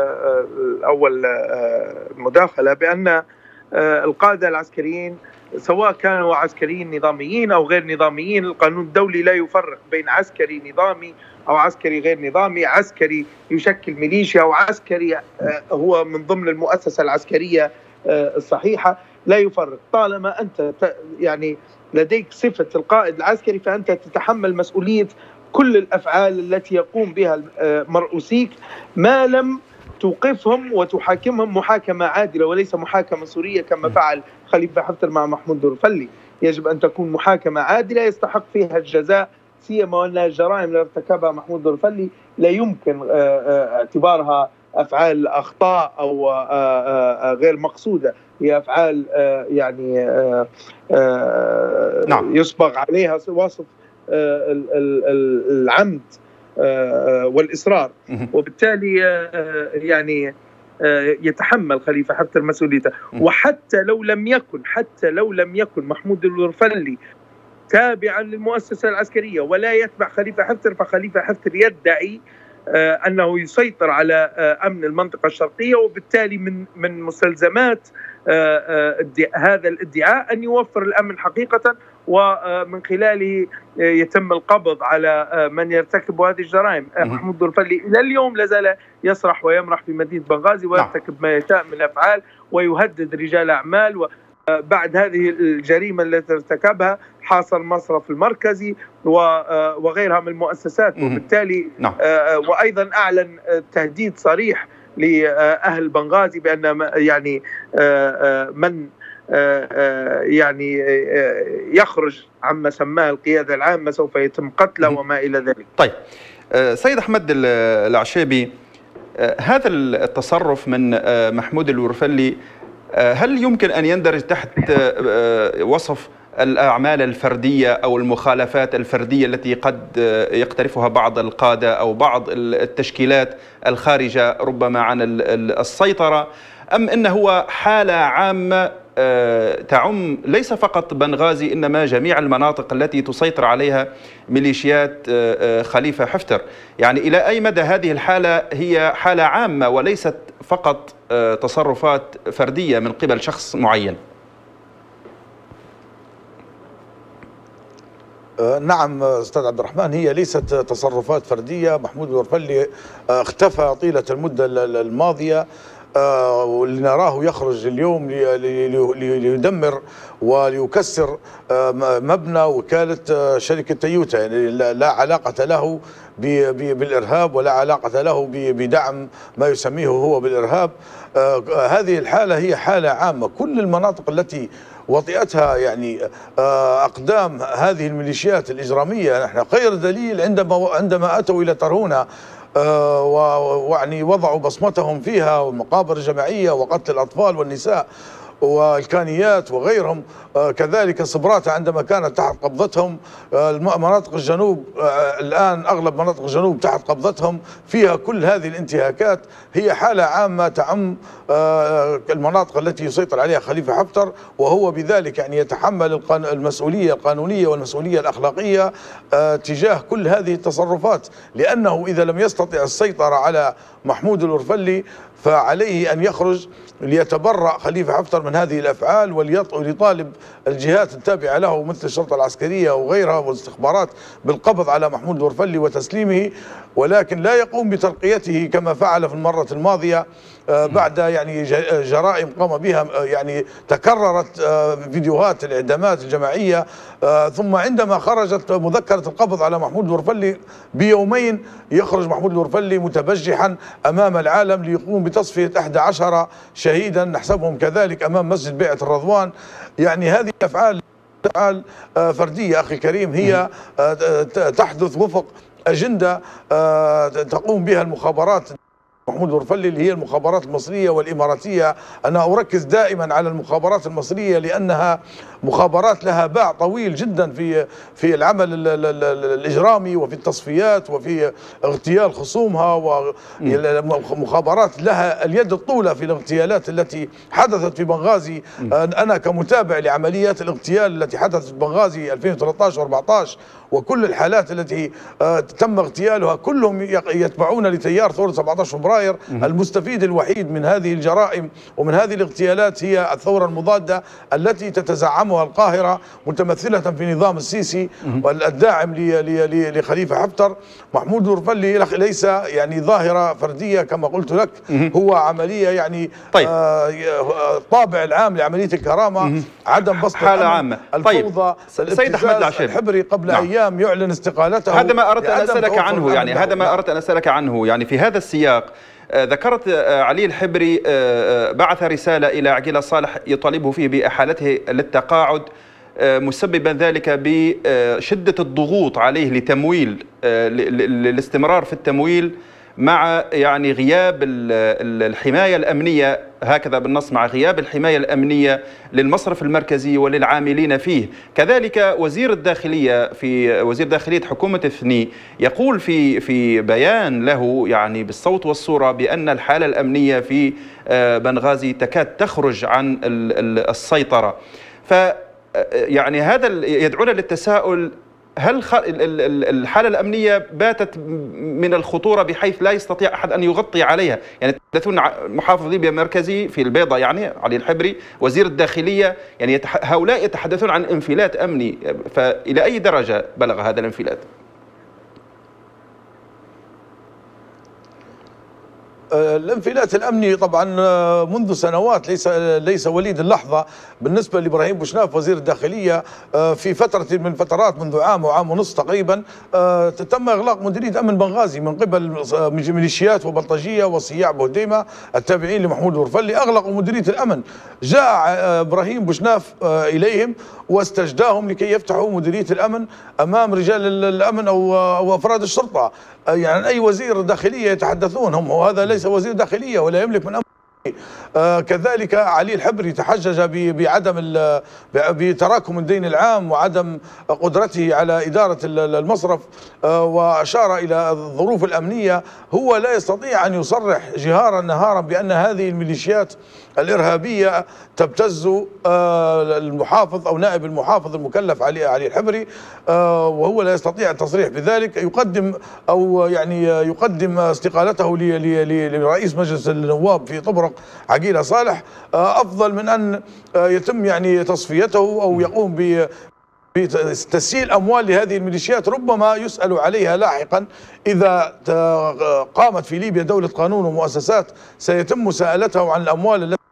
أول مداخلة بأن القادة العسكريين سواء كانوا عسكريين نظاميين أو غير نظاميين، القانون الدولي لا يفرق بين عسكري نظامي أو عسكري غير نظامي، عسكري يشكل ميليشيا أو عسكري هو من ضمن المؤسسة العسكرية الصحيحة، لا يفرق. طالما أنت يعني لديك صفة القائد العسكري فأنت تتحمل مسؤولية كل الأفعال التي يقوم بها مرؤوسيك ما لم توقفهم وتحاكمهم محاكمة عادلة وليس محاكمة سورية كما فعل خليفة حفتر مع محمود الورفلي. يجب أن تكون محاكمة عادلة يستحق فيها الجزاء، سيما وأن الجرائم التي ارتكبها محمود الورفلي لا يمكن اعتبارها أفعال أخطاء أو غير مقصودة، هي أفعال يعني نعم. يصبغ عليها وصف العمد والإصرار، وبالتالي يعني يتحمل خليفة حفتر مسؤوليته. وحتى لو لم يكن محمود الورفلي تابعا للمؤسسة العسكرية ولا يتبع خليفة حفتر، فخليفة حفتر يدعي أنه يسيطر على أمن المنطقة الشرقية، وبالتالي من مستلزمات هذا الادعاء أن يوفر الأمن حقيقة، ومن خلاله يتم القبض على من يرتكب هذه الجرائم. محمود الورفلي إلى اليوم لازال يسرح ويمرح في مدينة بنغازي ويرتكب ما يشاء من الأفعال ويهدد رجال أعمال. بعد هذه الجريمة التي ارتكبها حاصر المصرف المركزي وغيرها من المؤسسات، وبالتالي وأيضا أعلن تهديد صريح لأهل بنغازي بأن يعني من يعني يخرج عما سماه القيادة العامة سوف يتم قتله وما إلى ذلك. طيب سيد أحمد العشيبي، هذا التصرف من محمود الورفلي هل يمكن أن يندرج تحت وصف الأعمال الفردية أو المخالفات الفردية التي قد يقترفها بعض القادة أو بعض التشكيلات الخارجة ربما عن السيطرة، أم أنه هو حالة عامة تعم ليس فقط بنغازي إنما جميع المناطق التي تسيطر عليها ميليشيات خليفة حفتر؟ يعني إلى أي مدى هذه الحالة هي حالة عامة وليست فقط تصرفات فردية من قبل شخص معين؟ نعم أستاذ عبد الرحمن، هي ليست تصرفات فردية. محمود الورفلي اختفى طيلة المدة الماضية، واللي نراه يخرج اليوم ليدمر وليكسر مبنى وكالة شركة تويوتا، يعني لا علاقة له بالإرهاب ولا علاقة له بدعم ما يسميه هو بالإرهاب. هذه الحالة هي حالة عامة، كل المناطق التي وطئتها يعني أقدام هذه الميليشيات الإجرامية. نحن خير دليل عندما أتوا إلى ترهونة ويعني وضعوا بصمتهم فيها، والمقابر الجماعية وقتل الأطفال والنساء والكانيات وغيرهم، كذلك صبراتة عندما كانت تحت قبضتهم. مناطق الجنوب الآن أغلب مناطق الجنوب تحت قبضتهم، فيها كل هذه الانتهاكات. هي حالة عامة تعم المناطق التي يسيطر عليها خليفة حفتر، وهو بذلك يعني يتحمل المسؤولية القانونية والمسؤولية الأخلاقية تجاه كل هذه التصرفات، لأنه إذا لم يستطع السيطرة على محمود الورفلي فعليه أن يخرج ليتبرأ خليفة حفتر من هذه الأفعال، وليطالب الجهات التابعة له مثل الشرطة العسكرية وغيرها والاستخبارات بالقبض على محمود الورفلي وتسليمه، ولكن لا يقوم بترقيته كما فعل في المرة الماضية بعد يعني جرائم قام بها، يعني تكررت فيديوهات الإعدامات الجماعية. ثم عندما خرجت مذكرة القبض على محمود الورفلي بيومين يخرج محمود الورفلي متبجحا أمام العالم ليقوم بتصفية 11 شهيدا نحسبهم كذلك أمام مسجد بيعة الرضوان. يعني هذه أفعال فردية أخي الكريم، هي تحدث وفق أجندة تقوم بها المخابرات محمود الورفلي اللي هي المخابرات المصرية والإماراتية. أنا أركز دائما على المخابرات المصرية لأنها مخابرات لها باع طويل جدا في العمل الإجرامي وفي التصفيات وفي اغتيال خصومها، ومخابرات لها اليد الطولة في الاغتيالات التي حدثت في بنغازي. أنا كمتابع لعمليات الاغتيال التي حدثت في بنغازي 2013 و14 وكل الحالات التي تم اغتيالها كلهم يتبعون لتيار ثورة 17 فبراير. المستفيد الوحيد من هذه الجرائم ومن هذه الاغتيالات هي الثورة المضادة التي تتزعمها القاهرة متمثلة في نظام السيسي والداعم لخليفة حفتر. محمود الورفلي ليس يعني ظاهرة فردية كما قلت لك، هو عملية يعني طيب. طابع العام لعملية الكرامة، عدم بسط حالة عامة. الفوضى. طيب. سيد أحمد العشيبي الحبري قبل أيام يعلن استقالته. هذا ما أردت أن أسألك عنه، يعني هذا ما أردت أن أسألك عنه. يعني في هذا السياق ذكرت علي الحبري بعث رسالة إلى عقيلة صالح يطالبه فيه بإحالته للتقاعد، مسببا ذلك بشدة الضغوط عليه لتمويل للاستمرار في التمويل مع يعني غياب الحماية الأمنية، هكذا بالنص، مع غياب الحماية الأمنية للمصرف المركزي وللعاملين فيه. كذلك وزير داخلية حكومة إثني يقول في بيان له يعني بالصوت والصورة بأن الحالة الأمنية في بنغازي تكاد تخرج عن السيطرة. ف يعني هذا يدعونا للتساؤل، هل الحالة الأمنية باتت من الخطورة بحيث لا يستطيع أحد أن يغطي عليها؟ يعني يتحدثون محافظ ليبيا المركزي في البيضة يعني علي الحبري، وزير الداخلية، يعني هؤلاء يتحدثون عن انفلات أمني، فإلى أي درجة بلغ هذا الانفلات؟ الانفلات الامني طبعا منذ سنوات، ليس وليد اللحظه. بالنسبه لابراهيم بوشناف وزير الداخليه، في فتره من فترات منذ عام وعام ونصف تقريبا تم اغلاق مديريه امن بنغازي من قبل ميليشيات وبلطجيه وصياع بهديمه التابعين لمحمود الورفلي. اغلقوا مديريه الامن. جاء ابراهيم بوشناف اليهم واستجداهم لكي يفتحوا مديريه الامن امام رجال الامن او افراد الشرطه. يعني اي وزير داخليه يتحدثون هم، وهذا ليس وزير داخليه ولا يملك من امر. كذلك علي الحبري تحجج بتراكم الدين العام وعدم قدرته على إدارة المصرف، وأشار إلى الظروف الأمنية. هو لا يستطيع أن يصرح جهارا نهارا بأن هذه الميليشيات الإرهابية تبتز المحافظ أو نائب المحافظ المكلف علي الحبري، وهو لا يستطيع التصريح بذلك. يقدم استقالته لرئيس مجلس النواب في طبرق عقيلة صالح، أفضل من أن يتم يعني تصفيته أو يقوم بتسييل أموال لهذه الميليشيات. ربما يسأل عليها لاحقا إذا قامت في ليبيا دولة قانون ومؤسسات، سيتم مساءلته عن الأموال التي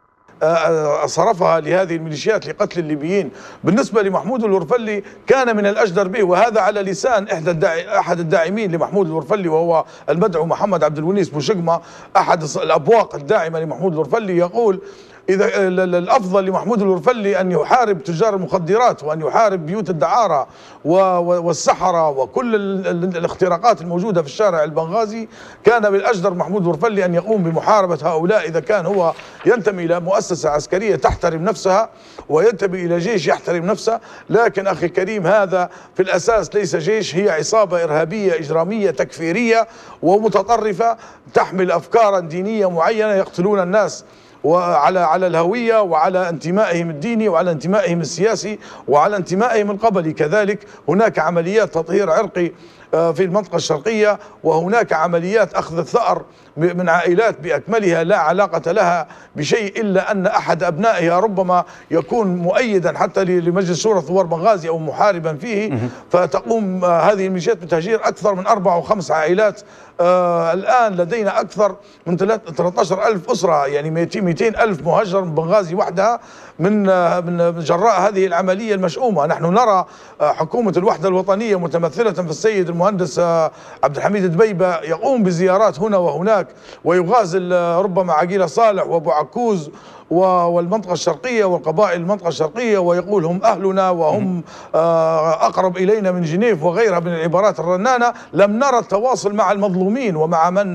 صرفها لهذه الميليشيات لقتل الليبيين. بالنسبة لمحمود الورفلي كان من الأجدر به، وهذا على لسان أحد الداعمين لمحمود الورفلي وهو المدعو محمد عبد الونيس بوشقمة، أحد الأبواق الداعمة لمحمود الورفلي، يقول إذا الأفضل لمحمود الورفلي أن يحارب تجار المخدرات وأن يحارب بيوت الدعارة والسحرة وكل الاختراقات الموجودة في الشارع البنغازي، كان بالأجدر محمود الورفلي أن يقوم بمحاربة هؤلاء إذا كان هو ينتمي إلى مؤسسة عسكرية تحترم نفسها وينتمي إلى جيش يحترم نفسه. لكن أخي الكريم، هذا في الأساس ليس جيش، هي عصابة إرهابية إجرامية تكفيرية ومتطرفة تحمل أفكارا دينية معينة، يقتلون الناس وعلى الهوية وعلى انتمائهم الديني وعلى انتمائهم السياسي وعلى انتمائهم القبلي. كذلك هناك عمليات تطهير عرقي في المنطقة الشرقية، وهناك عمليات أخذ الثأر من عائلات بأكملها لا علاقة لها بشيء إلا أن أحد أبنائها ربما يكون مؤيدا حتى لمجلس شورى ثوار بنغازي أو محاربا فيه، فتقوم هذه الميليشيات بتهجير أكثر من 4 أو 5 عائلات. الآن لدينا أكثر من 13,000 أسرة، يعني 200,000 مهجر من بنغازي وحدها من جراء هذه العملية المشؤومة. نحن نرى حكومة الوحدة الوطنية متمثلة في السيد المهندس عبد الحميد دبيبة يقوم بزيارات هنا وهناك ويغازل ربما عقيلة صالح وابو عكوز والمنطقة الشرقية والقبائل المنطقة الشرقية، ويقول هم أهلنا وهم أقرب إلينا من جنيف وغيرها من العبارات الرنانة. لم نرى التواصل مع المظلومين ومع من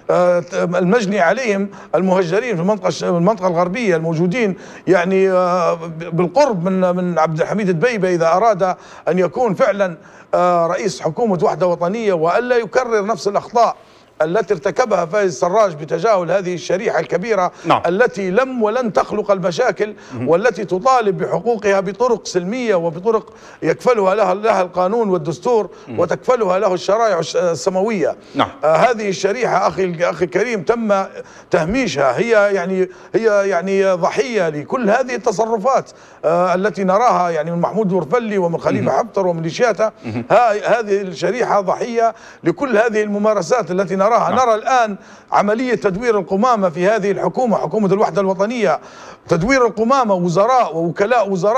المجني عليهم المهجرين في المنطقة الغربية الموجودين يعني بالقرب من عبد الحميد دبيبة، إذا أراد أن يكون فعلا رئيس حكومة وحدة وطنية وألا يكرر نفس الأخطاء التي ارتكبها فايز سراج بتجاهل هذه الشريحة الكبيرة. نعم. التي لم ولن تخلق المشاكل والتي تطالب بحقوقها بطرق سلمية وبطرق يكفلها لها القانون والدستور وتكفلها له الشرائع السماوية. نعم. هذه الشريحة أخي الكريم تم تهميشها، هي يعني ضحية لكل هذه التصرفات التي نراها يعني من محمود الورفلي ومن خليفة حفتر وميليشياته. هذه الشريحة ضحية لكل هذه الممارسات التي نراها. نرى الآن عملية تدوير القمامة في هذه الحكومة، حكومة الوحدة الوطنية، تدوير القمامة، وزراء ووكلاء وزراء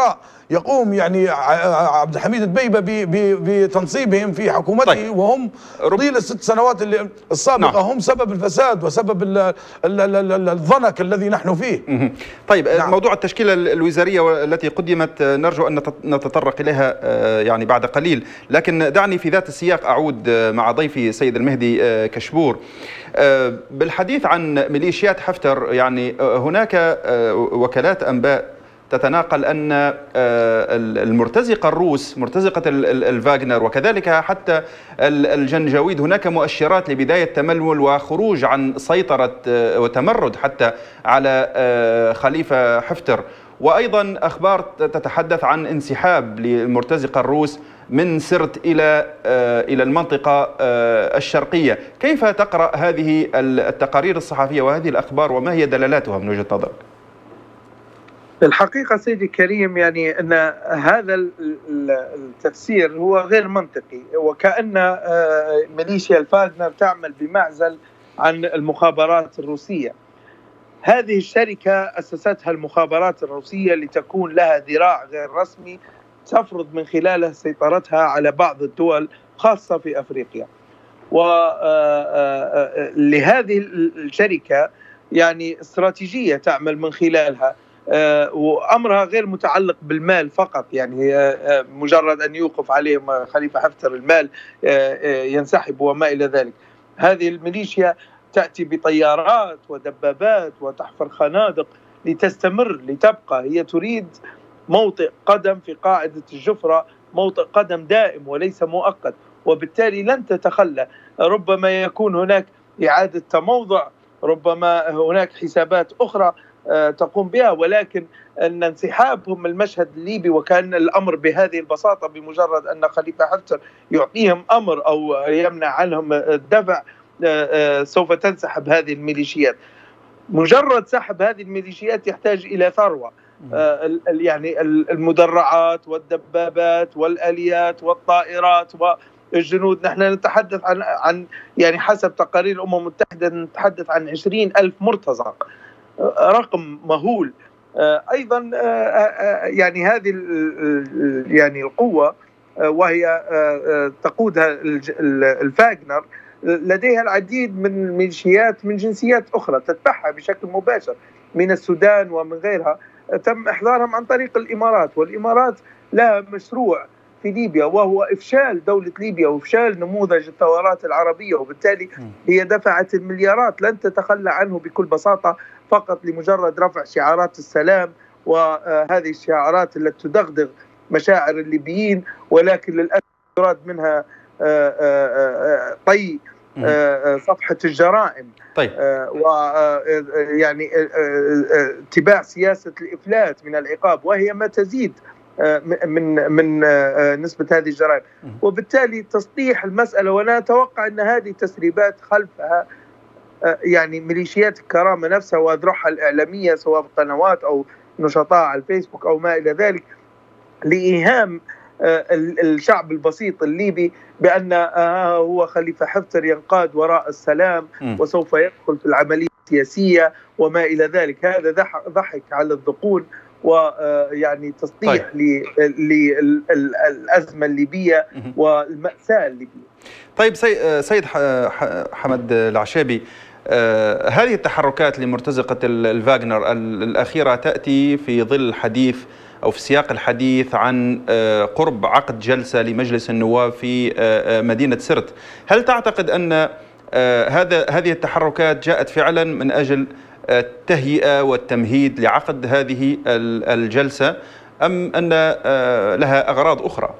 يقوم يعني عبد الحميد دبيبة بتنصيبهم في حكومته. طيب. وهم طيل ال6 سنوات السابقة هم سبب الفساد وسبب الضنك الذي نحن فيه. طيب موضوع التشكيلة الوزارية التي قدمت نرجو أن نتطرق إليها يعني بعد قليل، لكن دعني في ذات السياق أعود مع ضيفي سيد المهدي كشبور بالحديث عن ميليشيات حفتر. يعني هناك وكالات أنباء تتناقل أن المرتزقة الروس، مرتزقة الفاغنر وكذلك حتى الجنجاويد، هناك مؤشرات لبداية تململ وخروج عن سيطرة وتمرد حتى على خليفة حفتر، وأيضا أخبار تتحدث عن انسحاب للمرتزقة الروس من سرت إلى المنطقة الشرقية. كيف تقرأ هذه التقارير الصحفية وهذه الأخبار وما هي دلالاتها من وجهة نظرك؟ الحقيقة سيدي الكريم يعني أن هذا التفسير هو غير منطقي، وكأن ميليشيا الفاغنر تعمل بمعزل عن المخابرات الروسية. هذه الشركة أسستها المخابرات الروسية لتكون لها ذراع غير رسمي تفرض من خلاله سيطرتها على بعض الدول خاصة في أفريقيا. ولهذه الشركة يعني استراتيجية تعمل من خلالها، وأمرها غير متعلق بالمال فقط، يعني مجرد أن يوقف عليهم خليفة حفتر المال ينسحب وما إلى ذلك. هذه الميليشيا تأتي بطيارات ودبابات وتحفر خنادق لتستمر لتبقى. هي تريد موطئ قدم في قاعدة الجفرة، موطئ قدم دائم وليس مؤقت، وبالتالي لن تتخلى. ربما يكون هناك إعادة تموضع، ربما هناك حسابات أخرى تقوم بها، ولكن أن انسحابهم من المشهد الليبي وكان الأمر بهذه البساطة، بمجرد أن خليفة حفتر يعطيهم أمر أو يمنع عنهم الدفع سوف تنسحب هذه الميليشيات. مجرد سحب هذه الميليشيات يحتاج إلى ثروة، يعني المدرعات والدبابات والآليات والطائرات والجنود. نحن نتحدث عن يعني حسب تقارير الأمم المتحدة نتحدث عن 20,000 مرتزق، رقم مهول. أيضا يعني هذه يعني القوة وهي تقودها الفاغنر لديها العديد من الميليشيات من جنسيات أخرى تتبعها بشكل مباشر من السودان ومن غيرها. تم إحضارهم عن طريق الإمارات، والإمارات لها مشروع في ليبيا وهو إفشال دولة ليبيا وإفشال نموذج الثورات العربية، وبالتالي هي دفعت المليارات لن تتخلى عنه بكل بساطة فقط لمجرد رفع شعارات السلام، وهذه الشعارات التي تدغدغ مشاعر الليبيين، ولكن للأسف يراد منها طي صفحة الجرائم. طيب. ويعني اتباع سياسة الإفلات من العقاب، وهي ما تزيد من نسبة هذه الجرائم، وبالتالي تسطيح المسألة. وأنا أتوقع أن هذه تسريبات خلفها يعني ميليشيات الكرامة نفسها وأذرعها الإعلامية، سواء قنوات أو نشطاء على الفيسبوك أو ما إلى ذلك، لإيهام الشعب البسيط الليبي بأن هو خليفة حفتر ينقاد وراء السلام وسوف يدخل في العملية السياسية وما إلى ذلك. هذا ضحك على الذقون، ويعني تسطيح للأزمة الليبية والمأساة الليبية. طيب سيد حمد العشابي، هذه التحركات لمرتزقة الفاغنر الأخيرة تأتي في ظل الحديث أو في سياق الحديث عن قرب عقد جلسة لمجلس النواب في مدينة سرت. هل تعتقد أن هذه التحركات جاءت فعلا من أجل التهيئة والتمهيد لعقد هذه الجلسة، أم أن لها أغراض أخرى؟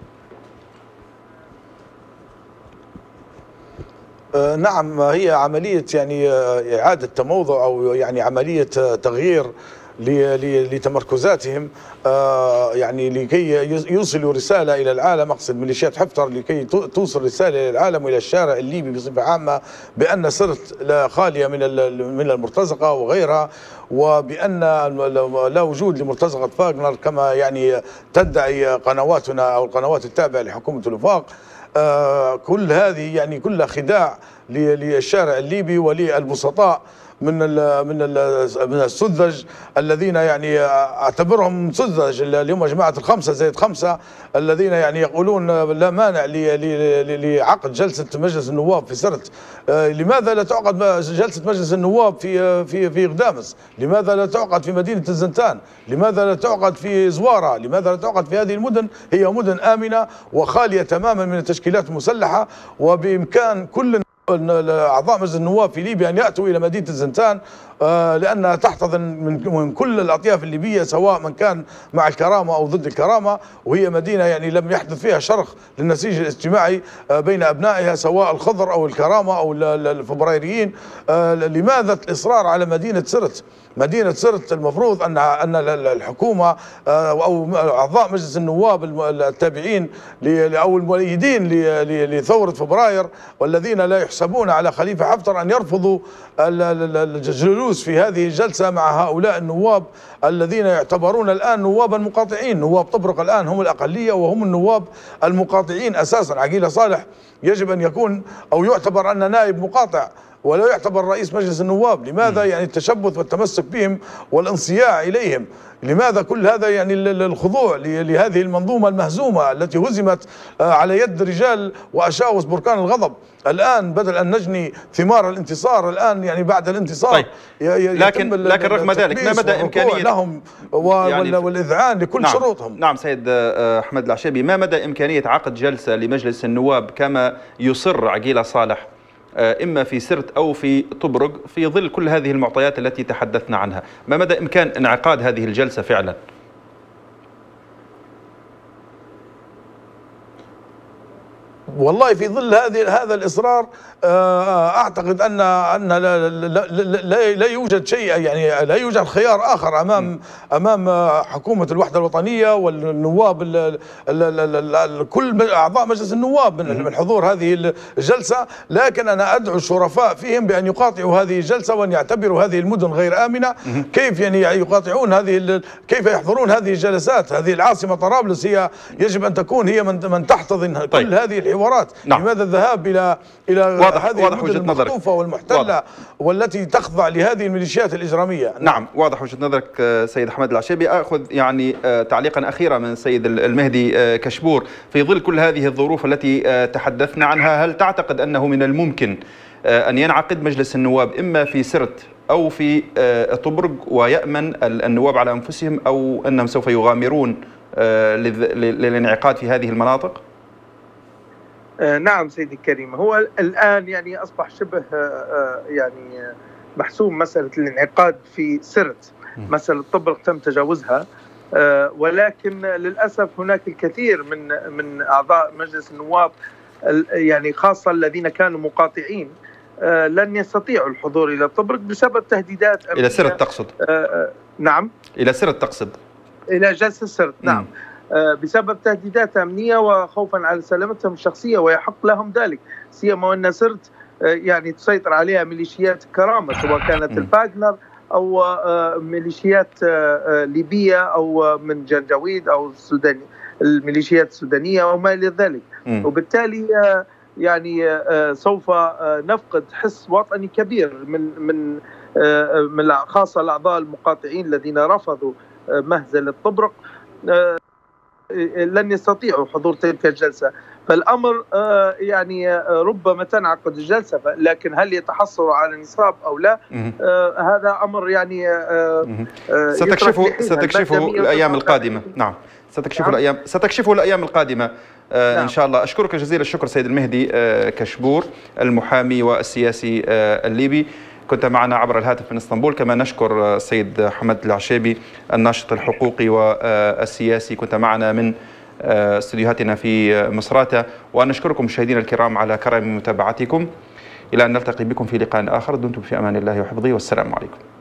نعم، هي عملية يعني إعادة تموضع أو يعني عملية تغيير لتمركزاتهم، يعني لكي يوصلوا رسالة إلى العالم، أقصد ميليشيات حفتر، لكي توصل رسالة إلى العالم وإلى الشارع الليبي بصفة عامة بأن سرت خالية من المرتزقة وغيرها، وبأن لا وجود لمرتزقة فاغنر كما يعني تدعي قنواتنا أو القنوات التابعة لحكومة الوفاق. كل هذه يعني كلها خداع للشارع الليبي وللبسطاء من السذج الذين يعني اعتبرهم سذج اللي هم جماعه الخمسه زائد خمسه الذين يعني يقولون لا مانع لعقد جلسه مجلس النواب في سرت. لماذا لا تعقد جلسه مجلس النواب في غدامس؟ لماذا لا تعقد في مدينه الزنتان؟ لماذا لا تعقد في زواره؟ لماذا لا تعقد في هذه المدن؟ هي مدن امنه وخاليه تماما من التشكيلات المسلحه، وبامكان كل أعضاء مجلس النواب في ليبيا أن يأتوا إلى مدينة الزنتان لأنها تحتضن من كل الأطياف الليبية سواء من كان مع الكرامة أو ضد الكرامة، وهي مدينة يعني لم يحدث فيها شرخ للنسيج الاجتماعي بين أبنائها سواء الخضر أو الكرامة أو الفبرايريين. لماذا الإصرار على مدينة سرت؟ مدينة سرت المفروض أن الحكومة أو أعضاء مجلس النواب التابعين أو المؤيدين لثورة فبراير والذين لا يحسبون على خليفة حفتر أن يرفضوا الجلوس في هذه الجلسة مع هؤلاء النواب الذين يعتبرون الآن نوابا مقاطعين. نواب طبرق الآن هم الأقلية وهم النواب المقاطعين أساسا. عقيلة صالح يجب أن يكون أو يعتبر أن نائب مقاطع ولا يعتبر رئيس مجلس النواب. لماذا يعني التشبث والتمسك بهم والانصياع إليهم؟ لماذا كل هذا يعني الخضوع لهذه المنظومة المهزومة التي هزمت على يد رجال وأشاوس بركان الغضب؟ الآن بدل أن نجني ثمار الانتصار الآن يعني بعد الانتصار طيب. لكن رغم ذلك ما مدى إمكانية لهم والإذعان لكل شروطهم؟ نعم سيد أحمد العشيبي، ما مدى إمكانية عقد جلسة لمجلس النواب كما يصر عقيلة صالح إما في سرت أو في طبرق في ظل كل هذه المعطيات التي تحدثنا عنها؟ ما مدى إمكان انعقاد هذه الجلسة فعلا؟ والله في ظل هذا الإصرار أعتقد أن لا يوجد شيء، يعني لا يوجد خيار آخر أمام حكومة الوحدة الوطنية والنواب كل أعضاء مجلس النواب من حضور هذه الجلسة. لكن أنا أدعو الشرفاء فيهم بأن يقاطعوا هذه الجلسة وأن يعتبروا هذه المدن غير آمنة. كيف يعني يقاطعون كيف يحضرون هذه الجلسات؟ هذه العاصمة طرابلس هي يجب أن تكون هي من تحتضن كل هذه الحوارات. نعم. لماذا الذهاب إلى هذه المدن المخطوفة والمحتلة والتي تخضع لهذه الميليشيات الإجرامية؟ نعم واضح وجهة نظرك سيد أحمد العشيبي. أخذ يعني تعليقا أخيرا من سيد المهدي كشبور. في ظل كل هذه الظروف التي تحدثنا عنها، هل تعتقد أنه من الممكن أن ينعقد مجلس النواب إما في سرت أو في طبرق ويأمن النواب على أنفسهم، أو أنهم سوف يغامرون للانعقاد في هذه المناطق؟ نعم سيدي الكريم، هو الآن يعني أصبح شبه يعني محسوم مسألة الانعقاد في سرت. مسألة طبرق تم تجاوزها، ولكن للأسف هناك الكثير من أعضاء مجلس النواب يعني خاصة الذين كانوا مقاطعين لن يستطيعوا الحضور إلى طبرق بسبب تهديدات أمنية. إلى سرت تقصد؟ نعم إلى سرت تقصد؟ إلى جلسة سرت نعم. بسبب تهديدات أمنية وخوفا على سلامتهم الشخصية، ويحق لهم ذلك، سيما وأن سرت يعني تسيطر عليها ميليشيات كرامة، سواء كانت الفاغنر أو ميليشيات ليبية أو من جنجويد أو السوداني الميليشيات السودانية وما إلى ذلك. وبالتالي يعني سوف نفقد حس وطني كبير من خاصة الأعضاء المقاطعين الذين رفضوا مهزلة طبرق، لن يستطيعوا حضور تلك الجلسة. فالأمر يعني ربما تنعقد الجلسة، لكن هل يتحصلوا على نصاب أو لا، هذا أمر يعني ستكشفه الأيام القادمة. نعم ستكشفه الأيام القادمة إن شاء الله. أشكرك جزيل الشكر سيد المهدي كشبور، المحامي والسياسي الليبي، كنت معنا عبر الهاتف من اسطنبول. كما نشكر السيد حمد العشيبي الناشط الحقوقي والسياسي، كنت معنا من استديوهاتنا في مصراتة. ونشكركم مشاهدينا الكرام على كرم متابعتكم. إلى أن نلتقي بكم في لقاء آخر، دمتم في أمان الله وحفظه، والسلام عليكم.